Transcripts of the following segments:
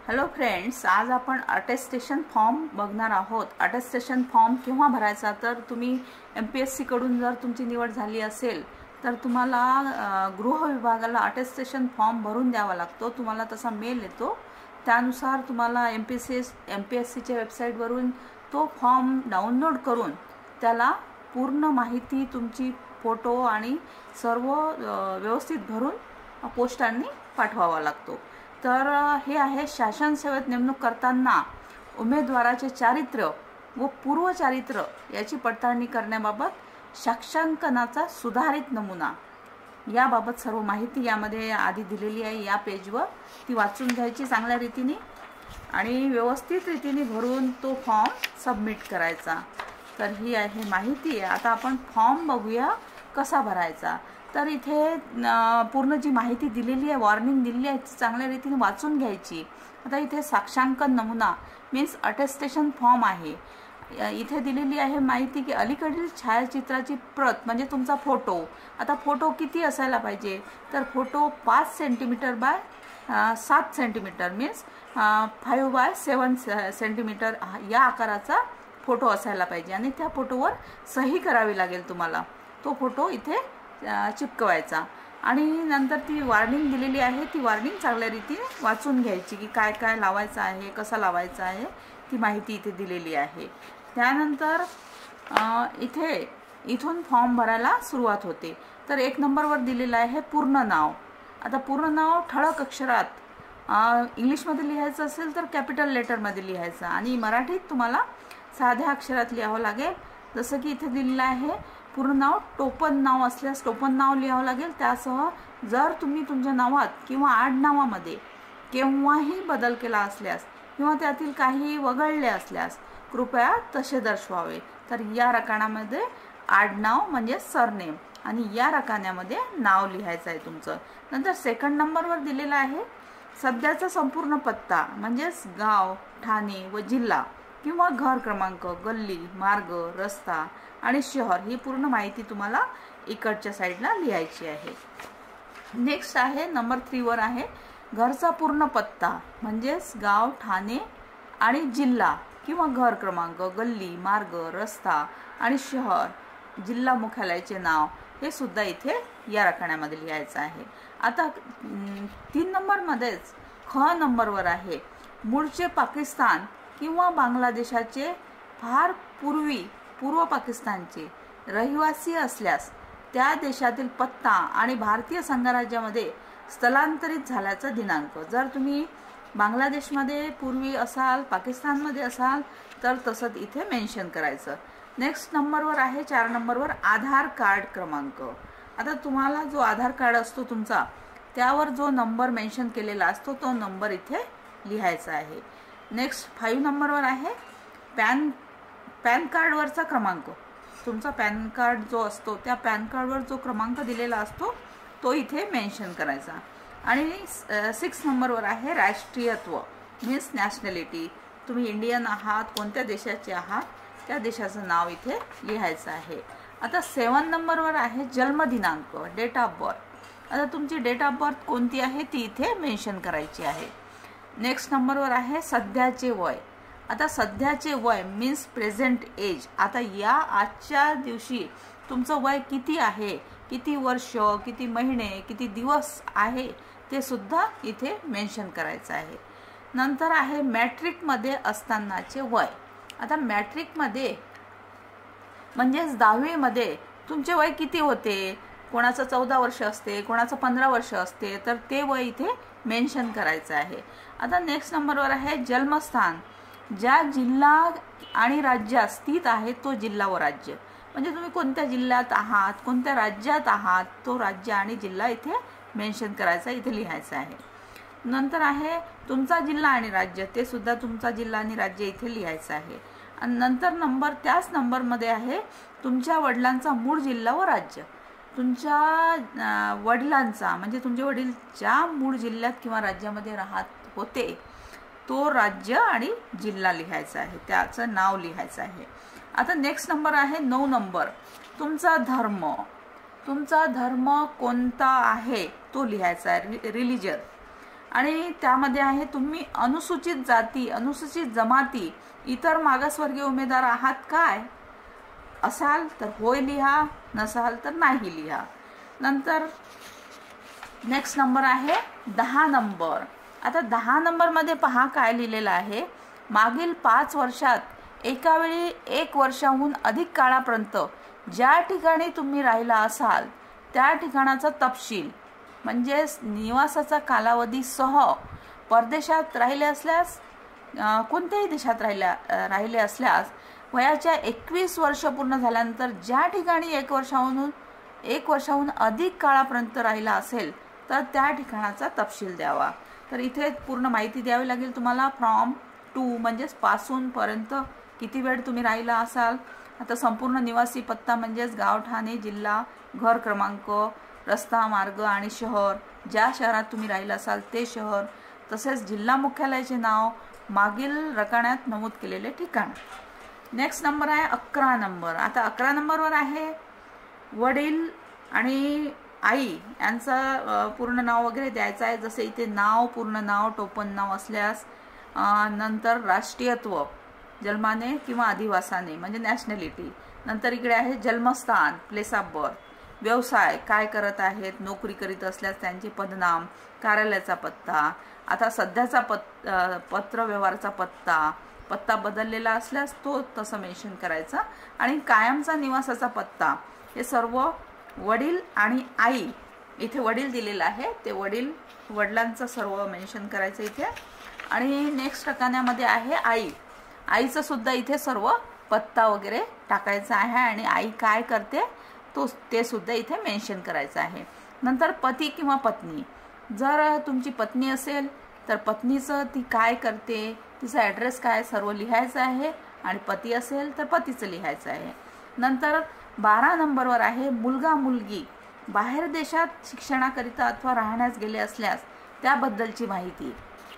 Hello friends, आज आपण attestation form बघणार आहोत। अटेस्टेशन फॉर्म केव्हा भरायचा, तर तुम्ही MPSC कडून जर तुमची निवड झाली असेल तर तुम्हाला गृह विभागाला अटेस्टेशन फॉर्म भरून द्यावा लागतो। तुम्हाला तसा मेल येतो, त्यानुसार तुम्हाला MPSCच्या वेबसाईटवरून तो फॉर्म डाउनलोड करून त्याला पूर्ण माहिती, तुमची फोटो आणि सर्व व्यवस्थित भरून पोस्टाने पाठवावा लागतो। तर हे आहे शासन सेवेत नेमणूक करताना उमेदवाराचे चारित्र्य व पूर्व चारित्र्य याची पडताळणी करण्याबाबत साक्षांकनाचा सुधारित नमुना याबाबत सर्व माहिती यामध्ये आधी दिलेली आहे। या पेजवर ती वाचून घ्यायची चांगल्या रीतीने आणि व्यवस्थित रीतीने भरून तो फॉर्म सबमिट करायचा। तर ही आहे माहिती। आता आपण फॉर्म बघूया कसा भरायचा। तर इथे पूर्ण जी माहिती दिलेली आहे, वॉर्निंग दिलेली आहे, ती चांगल्या रीतीने वाचून घ्यायची। आता इथे साक्षांकन नमुना मीन्स अटेस्टेशन फॉर्म आहे। इथे दिलेली आहे माहिती की अलीकडील छायाचित्राची प्रत म्हणजे तुमचा फोटो। आता फोटो किती असायला पाहिजे, तर photo 5 centimetre by 7 centimetre means 5 by 7 centimetre या आकाराचा फोटो असायला पाहिजे आणि त्या फोटोवर सही करावी लागेल तुम्हाला। तो फोटो इथे चिपकवायचा आणि नंतर ती वॉर्निंग दिलेली आहे, ती वॉर्निंग चांगल्या रीतीने वाचून घ्यायची की काय काय लावायचं आहे, कसा लावायचा आहे, ती माहिती इथे दिलेली आहे। त्यानंतर इथून फॉर्म भरायला सुरुवात होते। तर 1 नंबरवर दिलेलं आहे पूर्ण नाव। आता पूर्ण नाव ठळक अक्षरात इंग्लिशमध्ये लिहायचं असेल तर कॅपिटल लेटरमध्ये लिहायचं आणि मराठीत तुम्हाला साध्या अक्षरात लिहावं लागेल। जसं की इथे दिलेलं आहे पूर्ण नाव, टोपण नाव असल्यास टोपण नाव लिहावं लागेल। त्यासह जर तुम्ही तुमच्या नावात किंवा आडनावामध्ये केव्हाही बदल केला असल्यास किंवा त्यातील काही वगळले असल्यास कृपया तसे दर्शवावे। तर या रकान्यामध्ये आडनाव म्हणजे सरनेम आणि या रकान्यामध्ये नाव लिहायचं आहे तुमचं। नंतर 2nd नंबरवर दिलेला आहे सध्याचा संपूर्ण पत्ता म्हणजेच गाव, ठाणे व जिल्हा किंवा घर क्रमांक, गल्ली, मार्ग, रस्ता आणि शहर ही पूर्ण माहिती तुम्हाला इकडच्या साईडला लिहायची आहे। नेक्स्ट आहे नंबर 3 वर आहे घरचा पूर्ण पत्ता म्हणजेच गाव, ठाणे आणि जिल्हा किंवा घर क्रमांक, गल्ली, मार्ग, रस्ता आणि शहर, जिल्हा मुख्यालयाचे नाव हे सुद्धा इथे या रकान्यामध्ये लिहायचं आहे। आता 3 नंबरमध्येच ख नंबरवर आहे मूळचे पाकिस्तान किंवा बांगलादेशाचे फार पूर्व पाकिस्तानचे रहिवासी असल्यास त्या देशातील पत्ता आणि भारतीय संघराज्यामध्ये स्थलांतरित झाल्याचा दिनांक। जर तुम्ही बांगलादेशमध्ये पूर्वी असाल, पाकिस्तानमध्ये असाल तर तसंच इथे मेन्शन करायचं। नेक्स्ट नंबरवर आहे 4 नंबरवर आधार कार्ड क्रमांक। आता तुम्हाला जो आधार कार्ड असतो तुमचा, त्यावर जो नंबर मेन्शन केलेला असतो तो नंबर इथे लिहायचा आहे। नेक्स्ट 5 नंबरवर आहे पॅन कार्डवरचा क्रमांक। तुमचा पॅन कार्ड जो असतो त्या पॅन कार्डवर जो क्रमांक दिलेला असतो तो इथे मेन्शन करायचा। आणि 6 नंबरवर आहे राष्ट्रीयत्व मीन्स नॅशनॅलिटी। तुम्ही इंडियन आहात, कोणत्या देशाचे आहात त्या देशाचं नाव इथे लिहायचं आहे। आता 7 नंबरवर आहे जन्मदिनांक, डेट ऑफ बर्थ। आता तुमची डेट ऑफ बर्थ कोणती आहे ती इथे मेन्शन करायची आहे। नेक्स्ट नंबरवर आहे सध्याचे वय। आता सध्याचे वय मीन्स प्रेझेंट एज। आता या आजच्या दिवशी तुमचं वय किती आहे, किती वर्ष, किती महिने, किती दिवस आहे ते सुद्धा इथे मेन्शन करायचं आहे। नंतर आहे मॅट्रिकमध्ये असतानाचे वय। आता मॅट्रिकमध्ये म्हणजेच 10वी मध्ये तुमचे वय किती होते, कोणाचं 14 वर्ष असते, कोणाचं 15 वर्ष असते, तर ते वय इथे मेन्शन करायचं आहे। आता नेक्स्ट नंबरवर आहे जन्मस्थान। ज्या जिल्हा आणि राज्यात स्थित आहे तो जिल्हा व राज्य, म्हणजे तुम्ही कोणत्या जिल्ह्यात आहात, कोणत्या राज्यात आहात, तो राज्य आणि जिल्हा इथे मेन्शन करायचा, इथे लिहायचं आहे। नंतर आहे तुमचा जिल्हा आणि राज्य, ते सुद्धा तुमचा जिल्हा आणि राज्य इथे लिहायचं आहे। आणि नंतर त्याच नंबरमध्ये आहे तुमच्या वडिलांचा मूळ जिल्हा व राज्य। तुमच्या वडिलांचा म्हणजे तुमचे वडील ज्या मूळ जिल्ह्यात किंवा राज्यामध्ये राहत होते तो राज्य आणि जिल्हा लिहायचा आहे, त्याचं नाव लिहायचं आहे। आता नेक्स्ट नंबर आहे 9 नंबर तुमचा धर्म। तुमचा धर्म कोणता आहे तो लिहायचा आहे, रिलिजन। आणि त्यामध्ये आहे तुम्ही अनुसूचित जाती, अनुसूचित जमाती, इतर मागासवर्गीय उमेदवार आहात काय? असाल तर होय लिहा, नसाल तर नाही लिहा. नंतर नेक्स्ट नंबर आहे 10 नंबर. आता 10 नंबरमध्ये पहा काय लिहिलेलं आहे. मागील 5 वर्षात एका वेळी 1 वर्षाहून अधिक काळापर्यंत ज्या ठिकाणी तुम्ही राहिला असाल त्या ठिकाणाचा तपशील, म्हणजेच निवासाचा कालावधीसह परदेशात राहिले असल्यास, कोणत्याही देशात राहिले असल्यास वयाच्या 21 वर्ष पूर्ण झाल्यानंतर ज्या ठिकाणी 1 वर्षाहून अधिक काळापर्यंत राहिला असेल तर त्या ठिकाणाचा तपशील द्यावा. तर इथे पूर्ण माहिती द्यावी लागेल तुम्हाला. फ्रॉम टू म्हणजेच पासून पर्यंत किती वेळ तुम्ही राहिला असाल. आता संपूर्ण निवासी पत्ता म्हणजेच गाव, ठाणे, जिल्हा, घर क्रमांक, रस्ता, मार्ग आणि शहर, ज्या शहरात तुम्ही राहिला असाल ते शहर, तसेच जिल्हा मुख्यालयाचे नाव, मागील रकान्यात नमूद केलेले ठिकाण. नेक्स्ट नंबर आहे 11 नंबर. आता 11 नंबरवर आहे वडील आणि आई यांचं पूर्ण नाव वगैरे द्यायचं आहे. जसे इथे नाव, पूर्ण नाव, टोपण नाव असल्यास, नंतर राष्ट्रीयत्व, जन्माने किंवा अधिवासाने म्हणजे नॅशनॅलिटी. नंतर इकडे आहे जन्मस्थान, प्लेस ऑफ बर्थ, व्यवसाय काय करत आहेत, नोकरी करीत असल्यास त्यांचे पदनाम, कार्यालयाचा पत्ता, आता सध्याचा पत्रव्यवहाराचा पत्ता बदललेला असल्यास तो तसं मेन्शन करायचा, आणि कायमचा निवासाचा पत्ता. हे सर्व वडील आणि आई, इथे वडील दिलेलं आहे ते वडिलांचं सर्व मेन्शन करायचं इथे. आणि नेक्स्ट ठिकाणामध्ये आहे आईचं सुद्धा इथे सर्व पत्ता वगैरे टाकायचा आहे, आणि आई काय करते ते सुद्धा इथे मेन्शन करायचं आहे. नंतर पती किंवा पत्नी, जर तुमची पत्नी असेल तर पत्नीचं ती काय करते, तिचा ॲड्रेस काय सर्व लिहायचं आहे, आणि पती असेल तर पतीचं लिहायचं आहे. नंतर 12 नंबरवर आहे मुलगा मुलगी, बाहेर देशात शिक्षणाकरिता अथवा राहण्यास गेले असल्यास त्याबद्दलची माहिती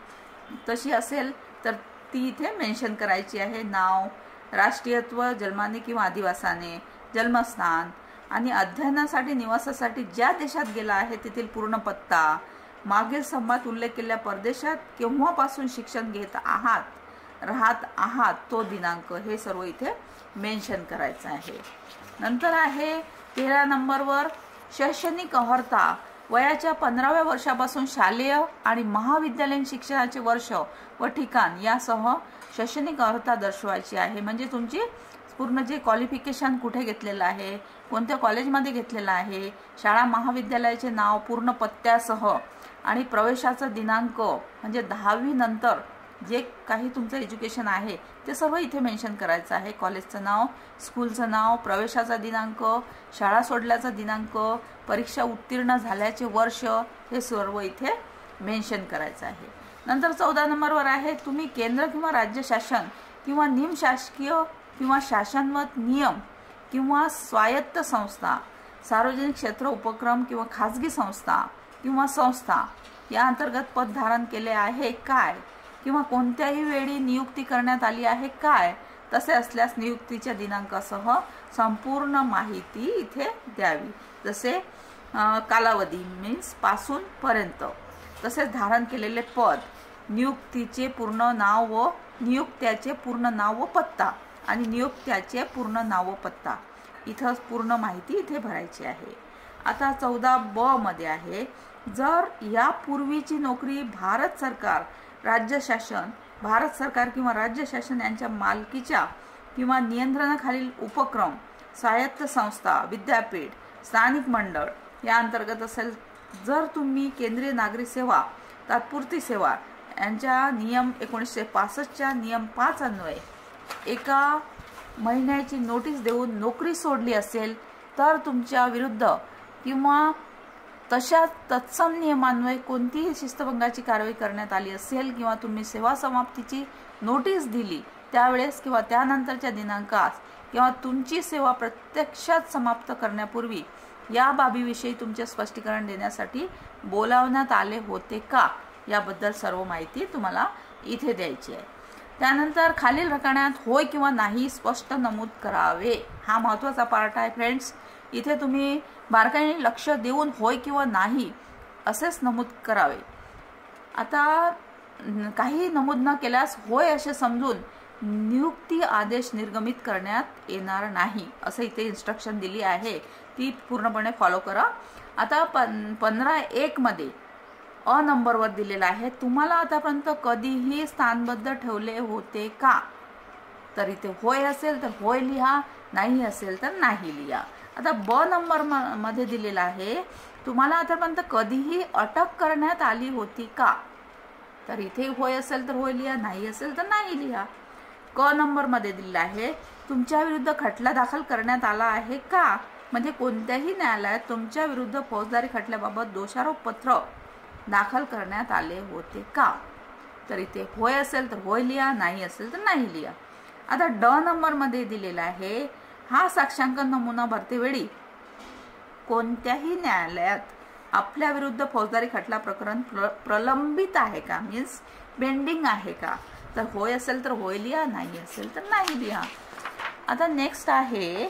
तशी असेल तर ती इथे मेन्शन करायची आहे. नाव, राष्ट्रीयत्व, जन्माने किंवा अधिवासाने, जन्मस्थान, आणि अध्ययनासाठी निवासासाठी ज्या देशात गेला आहे तेथील पूर्ण पत्ता, मागील स्तंभात उल्लेख केलेल्या परदेशात केव्हापासून शिक्षण घेत आहात, राहत आहात तो दिनांक, हे सर्व इथे मेन्शन करायचं आहे. नंतर आहे 13 नंबरवर शैक्षणिक अर्हता, वयाच्या 15व्या वर्षापासून शालेय आणि महाविद्यालयीन शिक्षणाचे वर्ष व ठिकाण यासह शैक्षणिक अर्हता दर्शवायची आहे. म्हणजे तुमची पूर्ण जे क्वालिफिकेशन कुठे घेतलेलं आहे, कोणत्या कॉलेजमध्ये घेतलेलं आहे, शाळा महाविद्यालयाचे नाव, पूर्ण पत्त्यासह, आणि प्रवेशाचा दिनांक म्हणजे 10वी नंतर जे काही तुमचं एज्युकेशन आहे ते सर्व इथे मेन्शन करायचं आहे. कॉलेजचं नाव, स्कूलचं नाव, प्रवेशाचा दिनांक, शाळा सोडल्याचा दिनांक, परीक्षा उत्तीर्ण झाल्याचे वर्ष, हे सर्व इथे मेन्शन करायचं आहे. नंतर 14 नंबरवर आहे तुम्ही केंद्र किंवा राज्य शासन किंवा निमशासकीय किंवा शासनमत नियम किंवा स्वायत्त संस्था, सार्वजनिक क्षेत्र उपक्रम किंवा खाजगी संस्था किंवा संस्था या अंतर्गत पद धारण केले आहे काय, किंवा कोणत्याही वेळी नियुक्ती करण्यात आली आहे काय, तसे असल्यास नियुक्तीच्या दिनांकासह संपूर्ण माहिती इथे द्यावी. जसे कालावधी मीन्स पासून पर्यंत, तसेच धारण केलेले पद, नियुक्तीचे पूर्ण नाव व नियुक्त्याचे पूर्ण नाव व पत्ता, आणि नियुक्त्याचे पूर्ण नाव व पत्ता, इथं पूर्ण माहिती इथे भरायची आहे. आता 14ब मध्ये आहे जर यापूर्वीची नोकरी भारत सरकार किंवा राज्य शासन यांच्या मालकीच्या किंवा नियंत्रणाखालील उपक्रम, स्वायत्त संस्था, विद्यापीठ, स्थानिक मंडळ या अंतर्गत असेल, जर तुम्ही केंद्रीय नागरी सेवा, तात्पुरती सेवा यांच्या नियम 1965च्या नियम 5 अन्वये 1 महिन्याची नोटीस देऊन नोकरी सोडली असेल तर तुमच्या विरुद्ध किंवा तशा तत्सम नियमान्वये कोणतीही शिस्तभंगाची कारवाई करण्यात आली असेल, किंवा तुम्ही सेवा समाप्तीची नोटीस दिली त्यावेळेस किंवा त्यानंतरच्या दिनांकास, किंवा तुमची सेवा प्रत्यक्षात समाप्त करण्यापूर्वी या बाबीविषयी तुमचे स्पष्टीकरण देण्यासाठी बोलावण्यात आले होते का, याबद्दल सर्व माहिती तुम्हाला इथे द्यायची आहे. त्यानंतर खालील रकान्यात होय किंवा नाही स्पष्ट नमूद करावे. हा महत्त्वाचा पार्ट आहे फ्रेंड्स. इथे तुम्ही बारकाईने लक्ष देऊन होय किंवा नाही असेच नमूद करावे. आता काही नमूद न केल्यास होय असे समजून नियुक्ती आदेश निर्गमित करण्यात येणार नाही असं इथे इन्स्ट्रक्शन दिली आहे, ती पूर्णपणे फॉलो करा. आता 15.1 मध्ये अ नंबरवर दिलेला आहे, तुम्हाला आतापर्यंत कधीही स्थानबद्ध ठेवले होते का? तर इथे होय असेल तर होय लिहा, नाही असेल तर नाही लिहा. आता ब नंबर मध्ये दिलेला आहे, तुम्हाला आतापर्यंत कधीही अटक करण्यात आली होती का? तर इथे होय असेल तर होय लिहा, नाही असेल तर नाही लिहा. क नंबर मध्ये दिलेला आहे, तुमच्या विरुद्ध खटला दाखल करण्यात आला आहे का? म्हणजे कोणत्याही न्यायालयात तुमच्या विरुद्ध फौजदारी खटल्याबाबत दोषारोप पत्र दाखल करण्यात आले होते का? तर इथे होय असेल तर होय लिहा, नाही असेल तर नाही लिहा. आता ड नंबर मध्ये दिलेला आहे, हा साक्षांकन नमुना भरतेवेळी कोणत्याही न्यायालयात आपल्या विरुद्ध फौजदारी खटला प्रकरण प्रलंबित आहे का, मीन्स पेंडिंग आहे का? तर होय असेल तर होय लिहा, नाही असेल तर नाही लिहा. आता नेक्स्ट आहे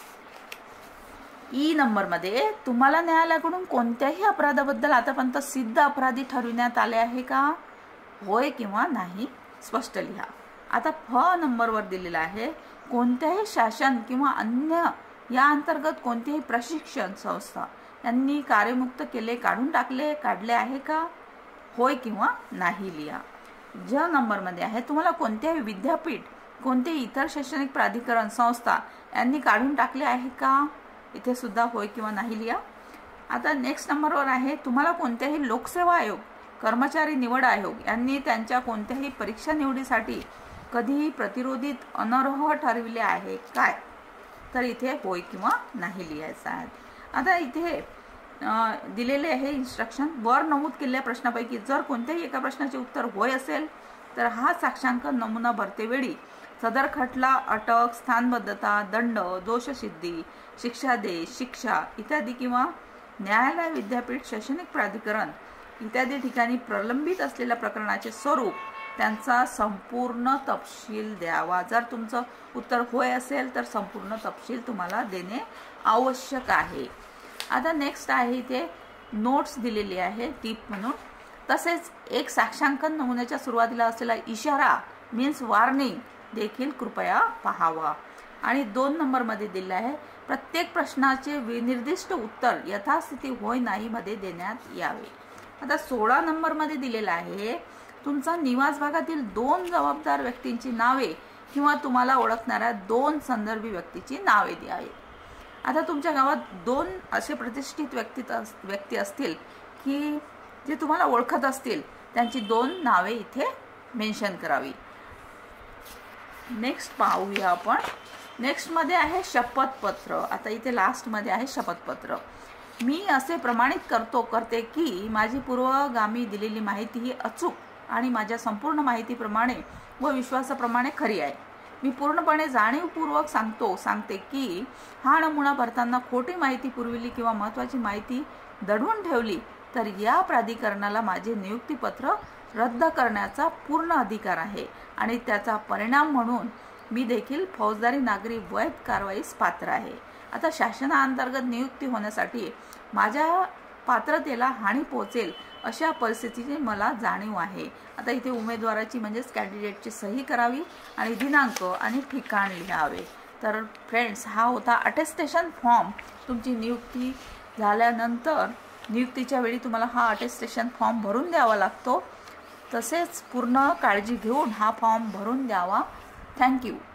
ई नंबर मध्ये, तुम्हाला न्यायालयाकडून कोणत्याही अपराधाबद्दल आतापर्यंत सिद्ध अपराधी ठरविण्यात आले आहे का? होय किंवा नाही स्पष्ट लिहा. आता फ नंबरवर दिलेला आहे, कोणत्याही शासन किंवा अन्य या अंतर्गत कोणतीही प्रशिक्षण संस्था यांनी कार्यमुक्त केले, काढले आहे का? होय किंवा नाही लिहा. ज नंबरमध्ये आहे, तुम्हाला कोणत्याही विद्यापीठ, कोणतेही इतर शैक्षणिक प्राधिकरण संस्था यांनी काढून टाकले आहे का? इथे सुद्धा होय किंवा नाही लिहा. आता नेक्स्ट नंबरवर आहे, तुम्हाला कोणत्याही लोकसेवा आयोग, कर्मचारी निवड आयोग यांनी त्यांच्या कोणत्याही परीक्षा निवडीसाठी कधीही प्रतिरोधित अनर्ह ठरविले आहे काय? तर इथे होय किंवा नाही लिहायचं आहे. आता इथे दिलेले आहे इन्स्ट्रक्शन, वर नमूद केलेल्या प्रश्नापैकी जर कोणत्याही एका प्रश्नाचे उत्तर होय असेल तर हा साक्षांकन नमुना भरतेवेळी सदर खटला अटक, स्थानबद्धता, दंड, दोषसिद्धी, शिक्षादेश, शिक्षा इत्यादी किंवा न्यायालय, विद्यापीठ, शैक्षणिक प्राधिकरण इत्यादी ठिकाणी प्रलंबित असलेल्या प्रकरणाचे स्वरूप, त्यांचा संपूर्ण तपशील द्यावा. जर तुमचं उत्तर होय असेल तर संपूर्ण तपशील तुम्हाला देणे आवश्यक आहे. आता नेक्स्ट आहे इथे नोट्स दिलेली आहे टिप म्हणून. तसेच एक साक्षांकन नमुन्याच्या सुरुवातीला असलेला इशारा मीन्स वॉर्निंग देखील कृपया पाहावा. आणि 2 नंबरमध्ये दिलेला आहे, प्रत्येक प्रश्नाचे विनिर्दिष्ट उत्तर यथास्थिती होय नाही मध्ये देण्यात यावे. आता 16 नंबरमध्ये दिलेला आहे, तुमचा निवास भागातील 2 जबाबदार व्यक्तींची नावे किंवा तुम्हाला ओळखणाऱ्या 2 संदर्भी व्यक्तीची नावे द्यावी. आता तुमच्या गावात 2 असे प्रतिष्ठित व्यक्ती असतील की जे तुम्हाला ओळखत असतील, त्यांची 2 नावे इथे मेन्शन करावी. नेक्स्ट पाहूया आपण. नेक्स्ट मध्ये आहे शपथपत्र. आता इथे लास्ट मध्ये आहे शपथपत्र. मी असे प्रमाणित करते की माझी पूर्वगामी दिलेली माहिती ही अचूक आणि माझ्या संपूर्ण माहितीप्रमाणे व विश्वासाप्रमाणे खरी आहे. मी पूर्णपणे जाणीवपूर्वक सांगते की हा नमुना भरताना खोटी माहिती पुरविली किंवा महत्त्वाची माहिती दडवून ठेवली तर या प्राधिकरणाला माझे नियुक्तीपत्र रद्द करण्याचा पूर्ण अधिकार आहे आणि त्याचा परिणाम म्हणून मी देखील फौजदारी नागरी वैध कारवाईस पात्र आहे. आता शासनाअंतर्गत नियुक्ती होण्यासाठी माझ्या पात्रतेला हानी पोहोचेल अशा परिस्थितीची मला जाणीव आहे. आता इथे उमेदवाराची म्हणजेच कॅन्डिडेटची सही करावी आणि दिनांक आणि ठिकाण लिहावे. तर फ्रेंड्स, हा होता अटेस्टेशन फॉर्म. तुमची नियुक्ती झाल्यानंतर नियुक्तीच्या वेळी तुम्हाला हा अटेस्टेशन फॉर्म भरून द्यावा लागतो. तसेच पूर्ण काळजी घेऊन हा फॉर्म भरून द्यावा. थँक्यू.